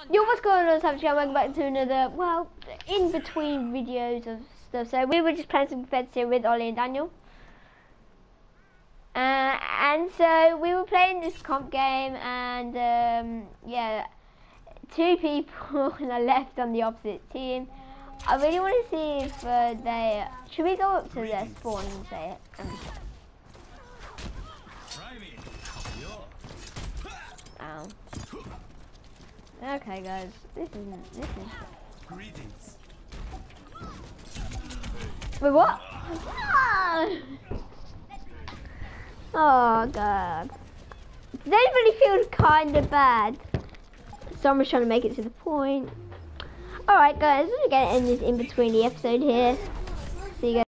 Yo, what's going on, Savage? Welcome back to another, well, in between videos of stuff. So we were just playing some Feds here with Ollie and Daniel. And so we were playing this comp game, and yeah, two people are left on the opposite team. I really want to see if they... Should we go up to their spawn and say it? Ow. Okay, guys, this is. Greetings. Wait, what? Ah! Oh god. Does anybody feel kind of bad? Someone's trying to make it to the point. Alright, guys, we're gonna end this in between the episode here. See you guys.